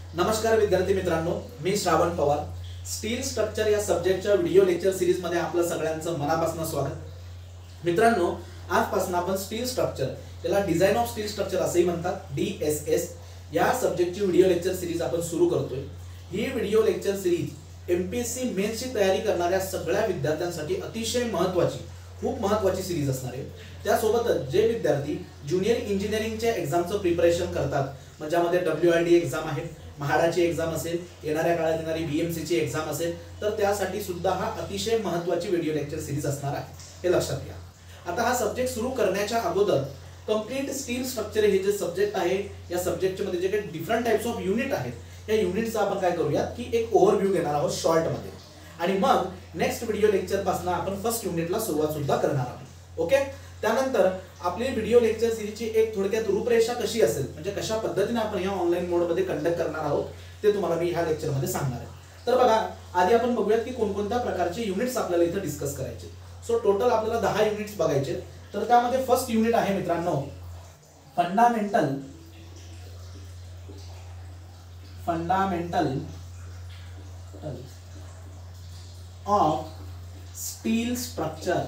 नमस्कार विद्यार्थी मित्रांनो, मी श्रावण पवार. स्टील स्ट्रक्चर या सब्जेक्टच्या व्हिडिओ लेक्चर सिरीज मध्ये आपलं सगळ्यांचं मनापासून स्वागत. मित्रांनो, आजपासून आपण स्टील स्ट्रक्चर, त्याला डिझाइन ऑफ स्टील स्ट्रक्चर असेही म्हणतात, DSS या सब्जेक्टची व्हिडिओ लेक्चर सिरीज आपण सुरू करतोय. ही व्हिडिओ लेक्चर सिरीज MPSC मेन्सची तयारी करणाऱ्या सगळ्या विद्यार्थ्यांसाठी अतिशय महत्त्वाची, खूप महत्त्वाची सिरीज असणार आहे. त्यासोबतच जे विद्यार्थी ज्युनियर इंजिनिअरिंगच्या एक्झामचं प्रिपरेशन करतात, म्हणजे ज्यामध्ये WID एक्झाम आहे, म्हाडाची एक्झाम असेल, येणाऱ्या काळात येणारी BMCची एक्झाम असेल, तर त्यासाठी सुद्धा हा अतिशय महत्त्वाची व्हिडिओ लेक्चर सिरीज असणार आहे, हे लक्षात घ्या. आता हा सब्जेक्ट सुरू करण्याच्या अगोदर कंप्लीट स्टील स्ट्रक्चर हे जे सब्जेक्ट आहे, या सब्जेक्टमध्ये जे काही डिफरंट टाइप्स ऑफ युनिट आहेत, या युनिटचा आपण काय करूया की एक ओव्हरव्ह्यू घेणार आहोत शॉर्ट मध्ये, आणि मग नेक्स्ट व्हिडिओ लेक्चर पासून आपण फर्स्ट युनिटला सुरुवात सुद्धा करणार आहोत. ओके. त्यानंतर आपली व्हिडिओ लेक्चर सिरीजची एक थोडक्यात रूपरेषा कशी असेल, म्हणजे कशा पद्धतीने आपण या ऑनलाईन मोड मध्ये कंडक्ट करणार आहोत, ते तुम्हाला मी ह्या लेक्चर मध्ये सांगणार आहे. तर बघा, आधी आपण बघूयात की कोणकोणत्या प्रकारचे युनिट्स आपल्याला इथे डिस्कस करायचे. सो टोटल आपल्याला 10 युनिट्स बघायचे. तर त्यामध्ये फर्स्ट युनिट आहे मित्रांनो, fundamental of steel structure.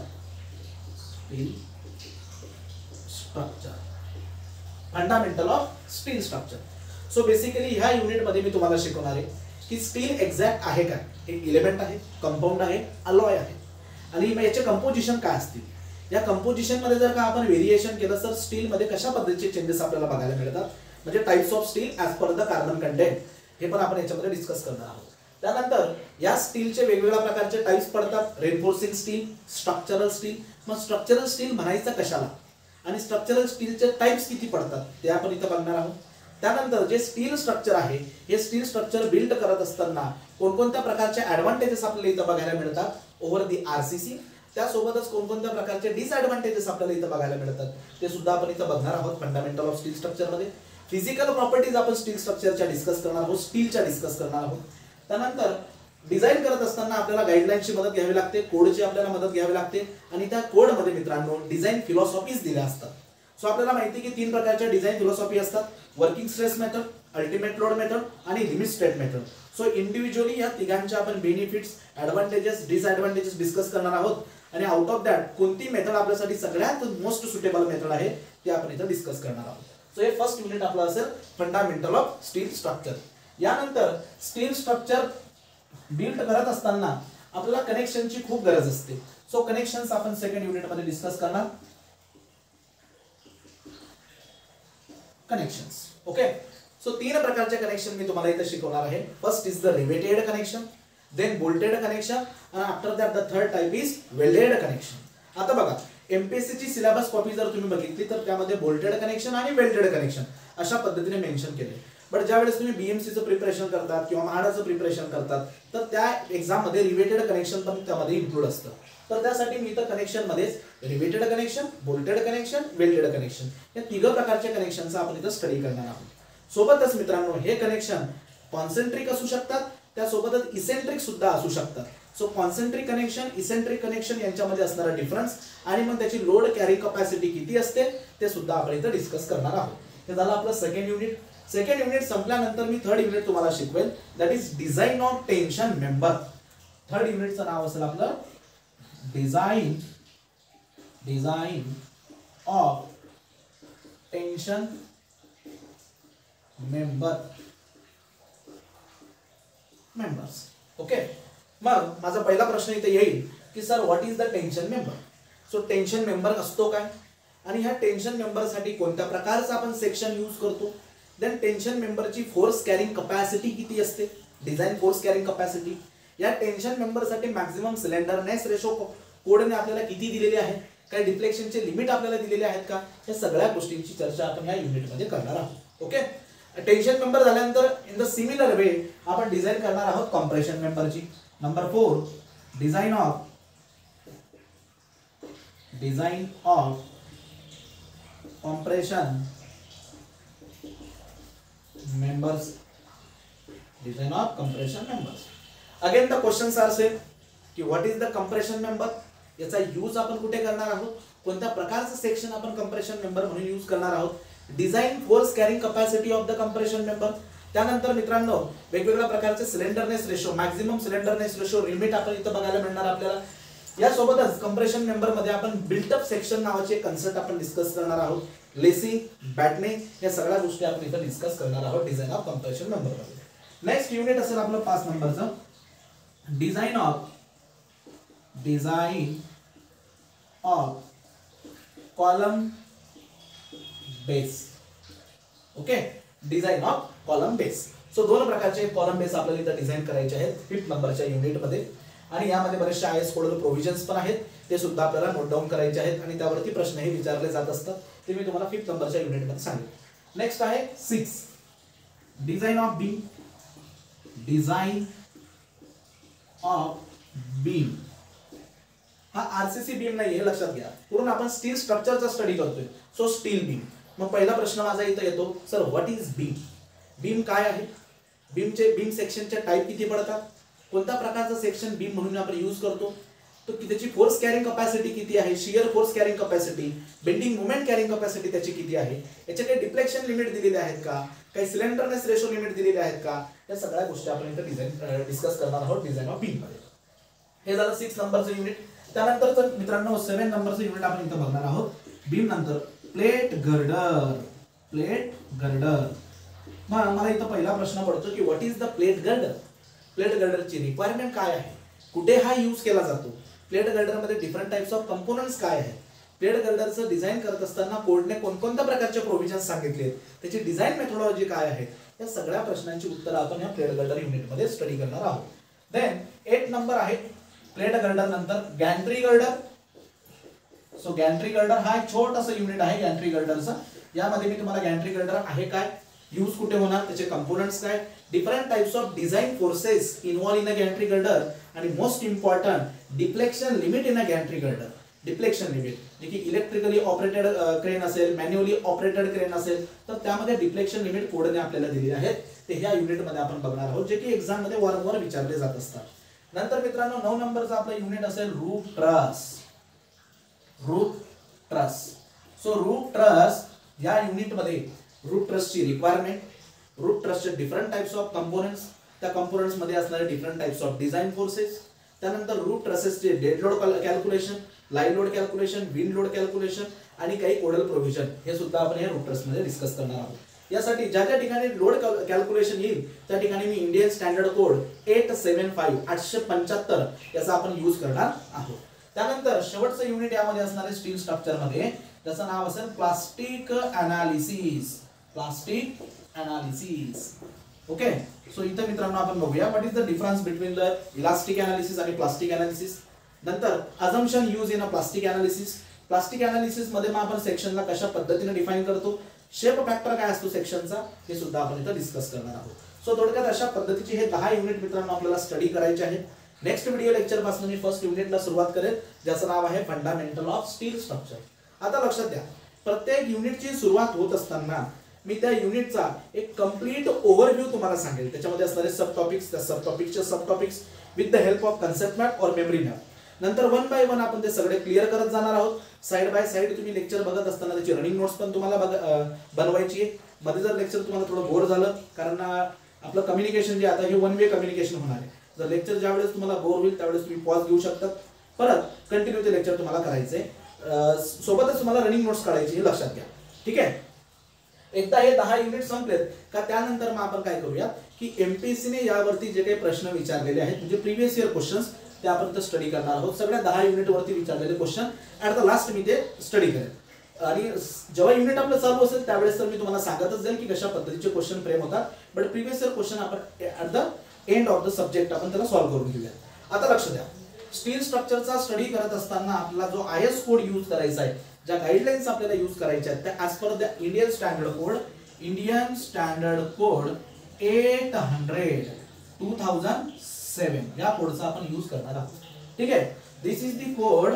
Fundamental of steel structure. So basically ह्या युनिट मध्ये मी तुम्हाला शिकवणार आहे की स्टील एक्झॅक्ट आहे काय, हे एलिमेंट आहे, कंपाऊंड आहे, अलॉय आहे, आणि मग याचे कंपोजिशन काय असतील. या कंपोजिशन मध्ये जर का आपण व्हेरिएशन केलं तर स्टील मध्ये कशा पद्धतीचे चेंजेस आपल्याला बघायला मिळतात, म्हणजे types of steel as per the carbon content, हे पण आपण याच्यामध्ये डिस्कस करणार आहोत. त्यानंतर या स्टीलचे वेगवेगळ्या प्रकारचे टाइप्स पडतात, रेनफोर्सिंग स्टील, स्ट्रक्चरल स्टील. मग स्ट्रक्चरल स्टील म्हणायचं कशाला आणि स्ट्रक्चरल स्टीलचे टाइप्स किती पडतात ते आपण इथं बघणार आहोत. त्यानंतर जे स्टील स्ट्रक्चर आहे, हे स्टील स्ट्रक्चर बिल्ड करत असताना कोणकोणत्या प्रकारचे ऍडव्हान्टेजेस आपल्याला इथं बघायला मिळतात ओव्हर दी RCC, त्यासोबतच कोणकोणत्या प्रकारचे डिसएडव्हान्टेजेस आपल्याला इथं बघायला मिळतात ते सुद्धा आपण इथं बघणार आहोत फंडामेंटल ऑफ स्टील स्ट्रक्चर मध्ये. फिजिकल प्रॉपर्टीज आपण स्टील स्ट्रक्चरच्या डिस्कस करणार आहोत, स्टीलच्या डिस्कस करणार आहोत. त्यानंतर डिझाइन करत असताना आपल्याला गाईडलाईनची मदत घ्यावी लागते, कोडची आपल्याला मदत घ्यावी लागते, आणि त्या कोड मध्ये मित्रांनो डिझाइन फिलॉसॉफीज दिल्या असतात. सो आपल्याला माहिती की 3 प्रकारच्या डिझाइन फिलॉसॉफी असतात, working stress method, ultimate load method आणि limit state method. So individually या तिघांच्या आपण बेनिफिट्स, ऍडव्हान्टेजेस, डिसएडव्हान्टेजेस डिस्कस करणार आहोत, आणि आउट ऑफ दॅट कोणती मेथड आपल्यासाठी सगळ्यात मोस्ट सुटेबल मेथड आहे ते आपण इथं डिस्कस करणार आहोत. सो हे फर्स्ट युनिट आपलं असेल फंडामेंटल ऑफ स्टील स्ट्रक्चर. यानंतर स्टील स्ट्रक्चर बिल्ड करत असताना आपल्याला कनेक्शनची खूप गरज असते. सो कनेक्शन्स आपण सेकंड युनिट मध्ये डिस्कस करणार. कनेक्शन्स. ओके. सो 3 प्रकारचे कनेक्शन मी तुम्हाला इथे शिकवणार आहे. First is the riveted connection, then bolted connection, आणि after that the third type is welded connection. आता बघा, MPSC ची सिलेबस कॉपी जर तुम्ही बघितली तर त्यामध्ये बोल्टेड कनेक्शन आणि वेल्डेड कनेक्शन अशा पद्धतीने मेन्शन केले. बट ज्यावेळेस तुम्ही BMCचं प्रिपरेशन करतात किंवा म्हाडाचं प्रिपरेशन करतात तर त्या एक्झाम मध्ये रिवेटेड कनेक्शन पण त्यामध्ये इन्क्लूड असतं. तर त्यासाठी मी इथं कनेक्शन मध्येच riveted connection, bolted connection, welded connection या 3 प्रकारच्या कनेक्शनचा आपण इथं स्टडी करणार आहोत. सोबतच मित्रांनो, हे कनेक्शन कॉन्सेंट्रिक असू शकतात, त्यासोबतच इसेंट्रिक सुद्धा असू शकतात. So concentric connection, eccentric connection यांच्यामध्ये असणारा डिफरन्स, आणि मग त्याची लोड कॅरी कॅपॅसिटी किती असते ते सुद्धा आपण इथं डिस्कस करणार आहोत. हे झालं आपलं सेकंड युनिट. सेकंड युनिट संपल्यानंतर मी थर्ड युनिट तुम्हाला शिकवेल, that is design of tension member. Third युनिटचं नाव असेल आपलं design of tension members. Okay. मग माझा पहिला प्रश्न इथे येईल की sir, what is the tension member. So tension member असतो काय, आणि ह्या टेन्शन मेंबरसाठी कोणत्या प्रकारचा आपण सेक्शन यूज करतो, देन टेन्शन मेंबरची फोर्स कॅरिंग कॅपॅसिटी किती असते, डिझाइन फोर्स कॅरिंग कॅपॅसिटी, या टेन्शन मेंबरसाठी मॅक्सिमम सिलेंडरनेस रेशो कोडने आपल्याला किती दिलेले आहे, काही डिफ्लेक्शनचे लिमिट आपल्याला दिलेले आहेत का, या सगळ्या गोष्टींची चर्चा आपण या युनिटमध्ये करणार आहोत. ओके. टेन्शन मेंबर झाल्यानंतर इन द सिमिलर वे आपण डिझाइन करणार आहोत कॉम्प्रेशन मेंबरची. Number 4, design of compression members. Design of compression members. Again the questions are same की what is the compression member, याचा यूज आपण कुठे करणार आहोत, कोणत्या प्रकारचं सेक्शन आपण कॉम्प्रेशन मेंबर म्हणून यूज करणार आहोत, design force carrying capacity of the compression member, त्यानंतर मित्रांनो वेगवेगळ्या प्रकारचे slenderness ratio, maximum slenderness ratio limit आपण इथं बघायला मिळणार आपल्याला. यासोबतच कंप्रेशन मेंबर मध्ये आपण बिल्टअप सेक्शन नावाचे कन्सेप्ट आपण डिस्कस करणार आहोत. लेसिंग, बॅटनिंग या सगळ्या गोष्टी आपण इथं डिस्कस करणार आहोत डिझाइन ऑफ कंप्रेशन मेंबर मध्ये. नेक्स्ट युनिट असेल आपलं 5 नंबरचं design of column base. Okay, design of column base. So 2 प्रकारचे कॉलम बेस आपल्याला इथं डिझाइन करायचे आहेत 5th नंबरच्या युनिट मध्ये. आणि यामध्ये बरेचसे आयएस कोडल प्रोव्हिजन्स पण आहेत, ते सुद्धा आपल्याला नोट डाऊन करायचे आहेत आणि त्यावरती प्रश्नही विचारले जात असतात, ते मी तुम्हाला 5th नंबरच्या युनिट मध्ये सांगेन. नेक्स्ट आहे 6 design of beam. Design of beam हा आरसीसी बीम नाही हे लक्षात घ्या, पूर्ण आपण स्टील स्ट्रक्चरचा स्टडी करतोय. So steel beam. मग पहिला प्रश्न माझा इथं येतो, sir what is beam. Beam काय आहे, बीम सेक्शनचे टाइप किती पडतात, कोणत्या प्रकारचा सेक्शन बीम म्हणून आपण यूज करतो, तो त्याची फोर्स कॅरिंग कॅपॅसिटी किती आहे, shear force carrying capacity, bending moment carrying capacity त्याची किती आहे, याचे काही डिफ्लेक्शन लिमिट दिलेले आहेत का, काही सिलेंडरनेस रेशो लिमिट दिलेले आहेत का, या सगळ्या गोष्टी आपण इथं डिस्कस करणार आहोत डिझाइन ऑफ बीम मध्ये. हे झालं 6 नंबरचं युनिट. त्यानंतर मित्रांनो 7 नंबरचं युनिट आपण इथं बघणार आहोत. बीम नंतर प्लेट गर्डर. Plate girder. मग मला इथं पहिला प्रश्न पडतो की what is the plate girder. Plate गर्डरची रिक्वायरमेंट काय आहे, कुठे हा यूज केला जातो, प्लेट गर्डर मध्ये डिफरंट टाइप्स ऑफ कंपोनेंट्स काय आहेत, प्लेट गर्डरचं डिझाइन करत असताना कोडने कोणकोणत्या प्रकारचे प्रोव्हिजन्स सांगितले, त्याची डिझाइन मेथोडॉलॉजी काय आहे, या सगळ्या प्रश्नांची उत्तरं आपण या प्लेट गर्डर युनिट मध्ये स्टडी करणार आहोत. देन 8 नंबर आहे प्लेट गर्डर नंतर gantry girder. So gantry girder हा एक छोटासा युनिट आहे गॅन्ट्री गर्डरचा. यामध्ये मी तुम्हाला गॅन्ट्री गर्डर आहे काय, यूज कुठे होणार, त्याचे कंपोनेंट्स काय, different types of design forces involve in a gantry girder आणि most important deflection limit in a gantry girder. Deflection limit जे की इलेक्ट्रिकली ऑपरेटेड क्रेन असेल, मॅन्युअली ऑपरेटेड क्रेन असेल, तर त्यामध्ये डिफ्लेक्शन लिमिट कोडने आपल्याला दिले आहेत, ते ह्या युनिट मध्ये आपण बघणार आहोत, जे की एक्झाम मध्ये वारंवार विचारले जात असतात. नंतर मित्रांनो 9 नंबरचा आपला युनिट असेल roof truss. Roof truss. So roof truss या युनिट मध्ये रूफ ट्रसची रिक्वायरमेंट, रूफ ट्रसचे डिफरंट टाइप्स ऑफ कंपोनेंट्स, त्या कंपोनेंट्स मध्ये असणारे different types of design forces, त्यानंतर रूफ ट्रसेसचे dead load calculation, live load calculation, wind load calculation आणि काही कोडल प्रोव्हिजन, हे सुद्धा आपण या रूफ ट्रस मध्ये डिस्कस करणार आहोत. यासाठी ज्या ज्या ठिकाणी लोड कॅल्क्युलेशन येईल त्या ठिकाणी मी इंडियन स्टँडर्ड कोड 875 याचा आपण यूज करणार आहोत. त्यानंतर शेवटचं युनिट यामध्ये असणार आहे स्टील स्ट्रक्चर मध्ये, त्याचं नाव असेल plastic analysis. Plastic analysis. Okay, so इथे मित्रांनो आपण बघूया what is the difference between the elastic analysis आणि प्लास्टिक अनालिसिस. नंतर assumption use in a plastic analysis. Plastic analysis मध्ये मग आपण सेक्शनला कशा पद्धतीने डिफाइन करतो, शेप फॅक्टर काय असतो सेक्शनचा, हे सुद्धा आपण इथे डिस्कस करणार आहोत. सो थोडक्यात अशा पद्धतीचे हे 10 युनिट मित्रांनो आपल्याला स्टडी करायचे आहेत. नेक्स्ट व्हिडिओ लेक्चर पासून मी फर्स्ट युनिटला सुरुवात करेन, ज्याचं नाव आहे फंडामेंटल ऑफ स्टील स्ट्रक्चर. आता लक्षात द्या, प्रत्येक युनिटची सुरुवात होत असताना मी त्या युनिटचा एक कंप्लीट ओव्हरव्ह्यू तुम्हाला सांगेल, त्याच्यामध्ये असणारे सब टॉपिक्स, त्या सब टॉपिकचे sub topics with the help of concept map or memory map. नंतर 1 बाय 1 आपण ते सगळे क्लिअर करत जाणार आहोत. साइड बाय साइड तुम्ही लेक्चर बघत असताना त्याची रनिंग नोट्स पण तुम्हाला बनवायची आहे. मध्ये जर लेक्चर तुम्हाला थोडं बोर झालं, कारण आपलं कम्युनिकेशन जे आता हे 1 वे कम्युनिकेशन होणार आहे, जर लेक्चर ज्या वेळेस तुम्हाला बोर होईल त्यावेळेस तुम्ही पॉज घेऊ शकता, परत कंटिन्यू ते लेक्चर तुम्हाला करायचंय, सोबतच तुम्हाला रनिंग नोट्स काढायची, हे लक्षात घ्या. ठीक आहे, एकदा हे 10 युनिट संपलेत का त्यानंतर मग आपण काय करूया की एमपीएससीने यावरती जे काही प्रश्न विचारलेले आहेत म्हणजे प्रीवियस इयर क्वेश्चन्स, ते आपण तर स्टडी करणार आहोत. सगळ्या 10 युनिट वरती विचारलेले क्वेश्चन ऍट द लास्ट मी ते स्टडी करेन. आणि जेव्हा युनिट आपलं चालू असेल त्यावेळेस तर मी तुम्हाला सांगतच जाईल की कशा पद्धतीचे क्वेश्चन फ्रेम होतात, बट प्रीवियस इयर क्वेश्चन आपण at the end of the subject आपण त्याला सॉल्व्ह करून घेऊया. आता लक्ष द्या, स्टील स्ट्रक्चरचा स्टडी करत असताना आपला जो आयएस कोड यूज करायचा आहे, ज्या गाइडलाइन्स आपल्याला यूज करायच्या आहेत त्या as per the Indian standard code 800 2007 या कोडचा आपण यूज करणार आहोत. ठीक आहे, this is the code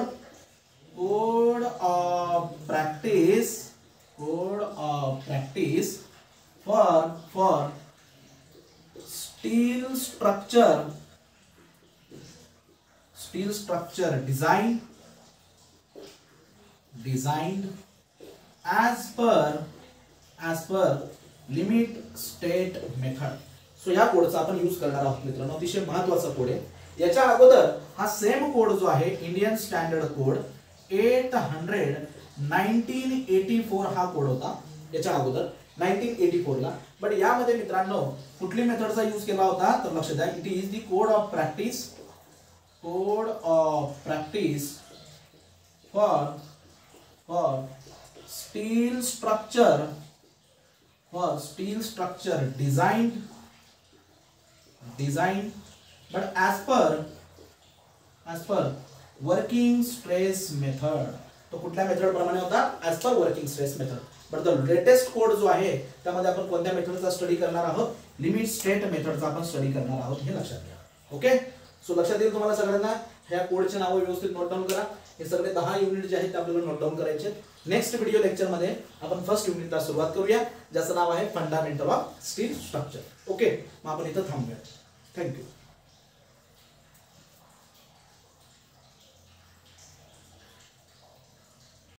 of practice for steel structure designed as per limit state method. So या कोडचा आपण यूज करणार आहोत मित्रांनो, अतिशय महत्वाचा कोड आहे. याच्या अगोदर हा सेम कोड जो आहे इंडियन स्टँडर्ड कोड 800 1984 हा कोड होता याच्या अगोदर 1984 ला. बट यामध्ये मित्रांनो कुठली मेथडचा यूज केला होता तर लक्षात द्या, it is the code of practice for steel structure design but as per working stress method. तो कुठल्या मेथड प्रमाणे होता? as per working stress method. But the latest code जो आहे त्यामध्ये आपण कोणत्या मेथडचा स्टडी करणार आहोत? लिमिट स्टेट मेथडचा आपण स्टडी करणार आहोत, हे लक्षात घ्या. ओके, सो लक्षात येईल तुम्हाला सगळ्यांना. ह्या कोडचे नाव व्यवस्थित नोट डाऊन करा. हे सगळे 10 युनिट जे आहेत ते आपल्याला नोट डाऊन करायचे. नेक्स्ट व्हिडिओ लेक्चर मध्ये आपण फर्स्ट युनिटला सुरुवात करूया, ज्याचं नाव आहे fundamental of steel structure. Okay, मग आपण इथं थांबूया. थँक्यू.